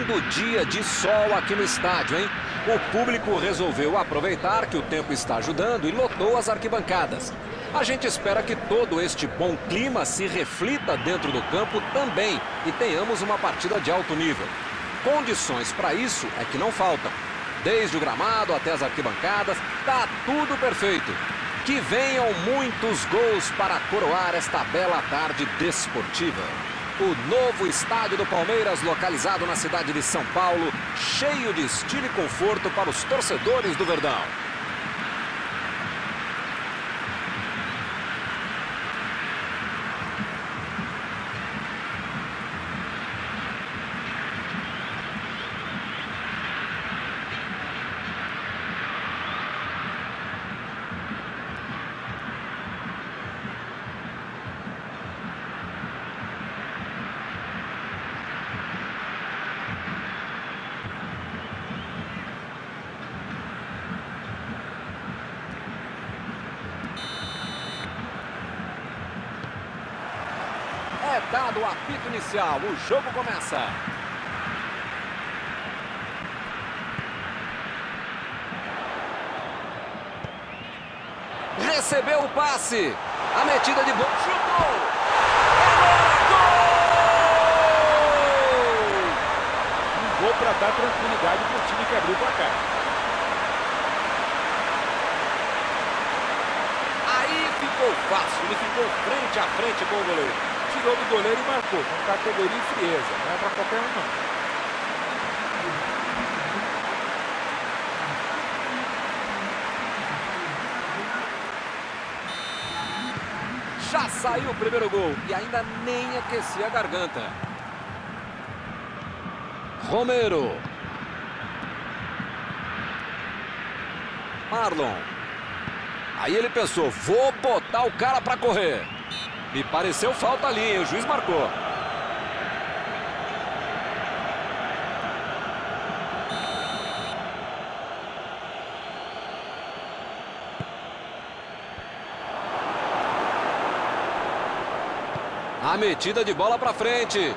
lindo dia de sol aqui no estádio, hein? O público resolveu aproveitar que o tempo está ajudando e lotou as arquibancadas. A gente espera que todo este bom clima se reflita dentro do campo também e tenhamos uma partida de alto nível. Condições para isso é que não faltam. Desde o gramado até as arquibancadas, tá tudo perfeito. Que venham muitos gols para coroar esta bela tarde desportiva. O novo estádio do Palmeiras, localizado na cidade de São Paulo, cheio de estilo e conforto para os torcedores do Verdão. É dado o apito inicial, o jogo começa. Recebeu o passe. A metida de bola. Chutou! Gol! Um gol para dar tranquilidade para o time que abriu o placar. Aí ficou fácil, ele ficou frente a frente com o goleiro. Tirou do goleiro e marcou, com categoria e frieza. Não é para qualquer um, não. Já saiu o primeiro gol e ainda nem aquecia a garganta. Romero. Marlon. Aí ele pensou, vou botar o cara para correr. Me pareceu falta ali, hein? O juiz marcou. A metida de bola para frente.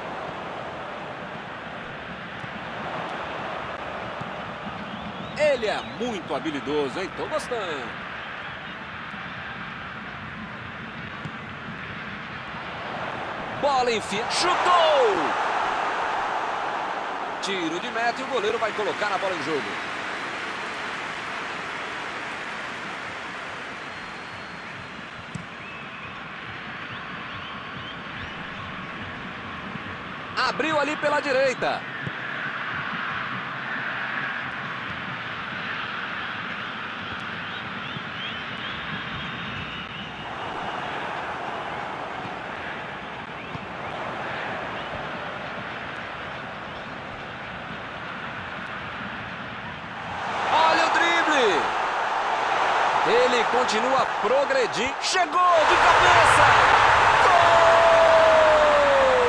Ele é muito habilidoso, hein? Tô gostando. Bola enfia, chutou! Tiro de meta e o goleiro vai colocar a bola em jogo. Abriu ali pela direita. Ele continua progredindo. Chegou de cabeça! Gol!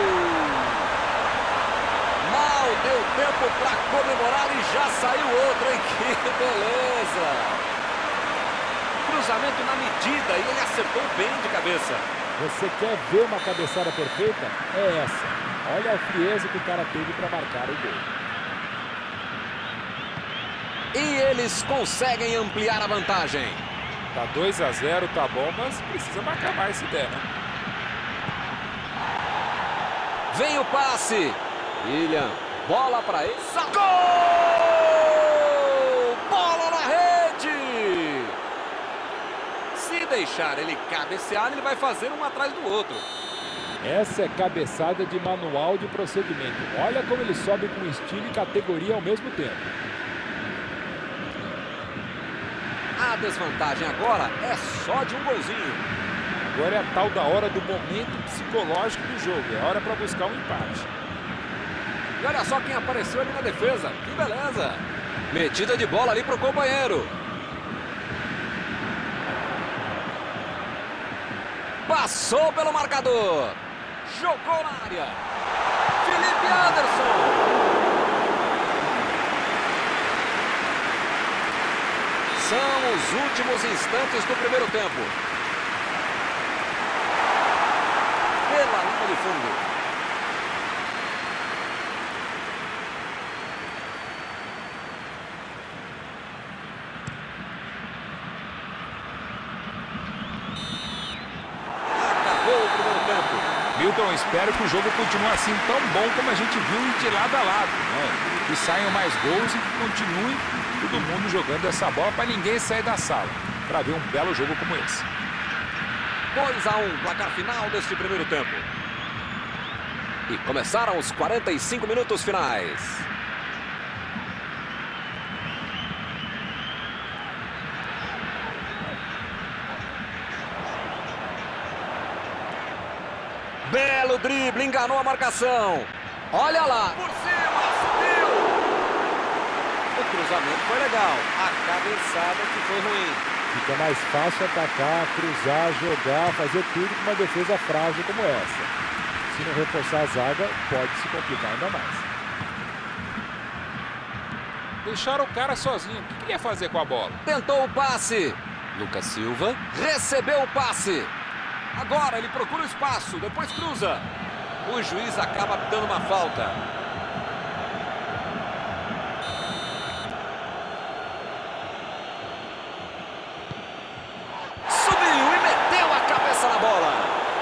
Mal deu tempo para comemorar e já saiu outro, hein? Que beleza! Cruzamento na medida e ele acertou bem de cabeça. Você quer ver uma cabeçada perfeita? É essa. Olha a frieza que o cara teve para marcar o gol. E eles conseguem ampliar a vantagem. Tá 2-0, tá bom, mas precisa marcar mais se der, né? Vem o passe. William, bola para ele. Gol! Bola na rede! Se deixar ele cabecear, ele vai fazer um atrás do outro. Essa é cabeçada de manual de procedimento. Olha como ele sobe com estilo e categoria ao mesmo tempo. A desvantagem agora é só de um golzinho. Agora é a tal da hora do momento psicológico do jogo. É hora para buscar um empate. E olha só quem apareceu ali na defesa. Que beleza! Metida de bola ali para o companheiro. Passou pelo marcador. Jogou na área. Felipe Anderson. São os últimos instantes do primeiro tempo. Pela linha de fundo. Milton, espero que o jogo continue assim tão bom como a gente viu de lado a lado, né? Que saiam mais gols e que continue todo mundo jogando essa bola para ninguém sair da sala, para ver um belo jogo como esse. 2-1, placar final deste primeiro tempo. E começaram os 45 minutos finais. Belo drible, enganou a marcação. Olha lá. Por cima, subiu. O cruzamento foi legal. A cabeçada que foi ruim. Fica mais fácil atacar, cruzar, jogar, fazer tudo com uma defesa frágil como essa. Se não reforçar a zaga, pode se complicar ainda mais. Deixaram o cara sozinho. O que ele ia fazer com a bola? Tentou o passe. Lucas Silva recebeu o passe. Agora ele procura o espaço, depois cruza. O juiz acaba dando uma falta. Subiu e meteu a cabeça na bola.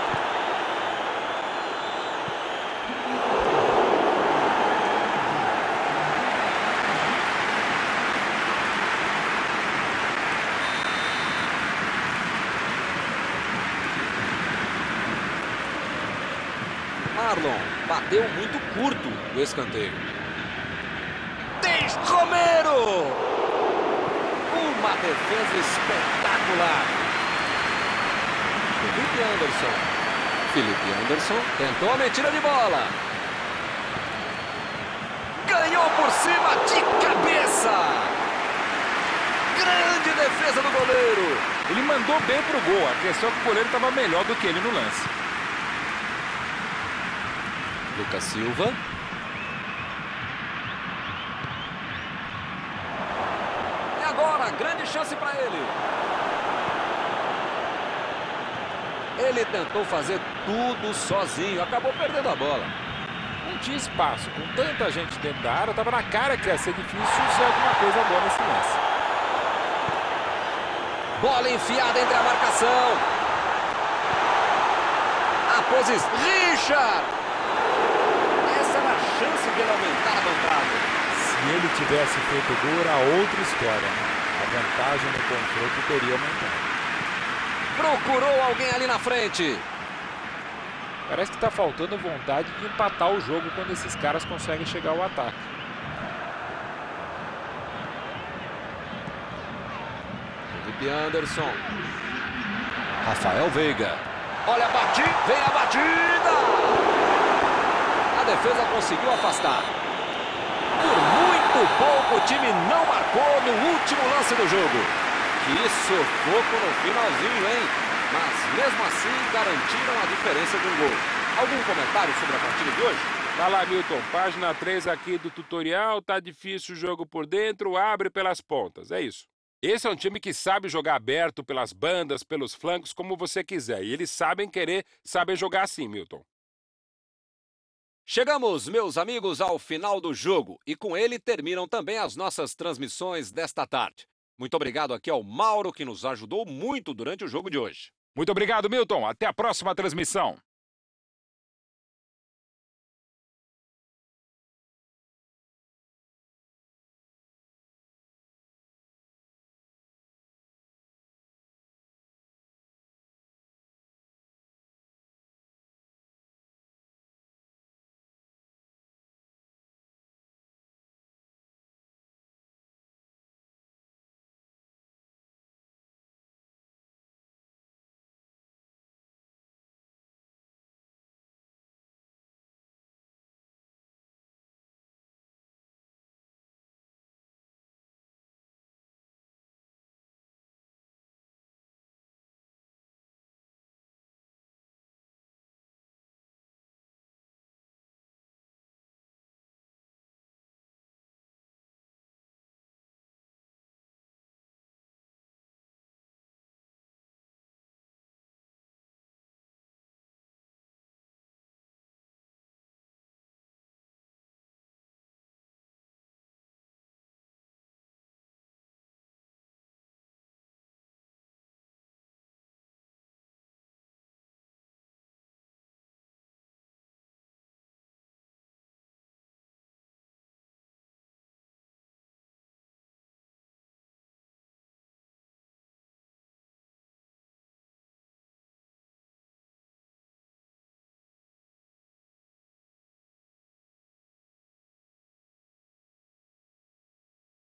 Marlon bateu muito curto o escanteio. Tem Romero! Uma defesa espetacular. Felipe Anderson tentou a metida de bola. Ganhou por cima de cabeça. Grande defesa do goleiro. Ele mandou bem pro gol. A questão é que o goleiro estava melhor do que ele no lance. Lucas Silva. E agora, grande chance para ele. Ele tentou fazer tudo sozinho, acabou perdendo a bola. Não tinha espaço. Com tanta gente dentro da área, estava na cara que ia ser difícil ser alguma coisa boa nesse lance. Bola enfiada entre a marcação. A posição. Richard! Chance de ele aumentar a vantagem. Se ele tivesse feito o gol, era outra história, né? A vantagem no confronto teria aumentado. Procurou alguém ali na frente. Parece que está faltando vontade de empatar o jogo quando esses caras conseguem chegar ao ataque. Felipe Anderson. Rafael Veiga. Olha a batida. Vem a batida. A defesa conseguiu afastar. Por muito pouco, o time não marcou no último lance do jogo. Que sufoco no finalzinho, hein? Mas mesmo assim garantiram a diferença de um gol. Algum comentário sobre a partida de hoje? Tá lá, Milton. Página 3 aqui do tutorial. Tá difícil o jogo por dentro, abre pelas pontas. É isso. Esse é um time que sabe jogar aberto pelas bandas, pelos flancos, como você quiser. E eles sabem jogar assim, Milton. Chegamos, meus amigos, ao final do jogo e com ele terminam também as nossas transmissões desta tarde. Muito obrigado aqui ao Mauro, que nos ajudou muito durante o jogo de hoje. Muito obrigado, Milton. Até a próxima transmissão.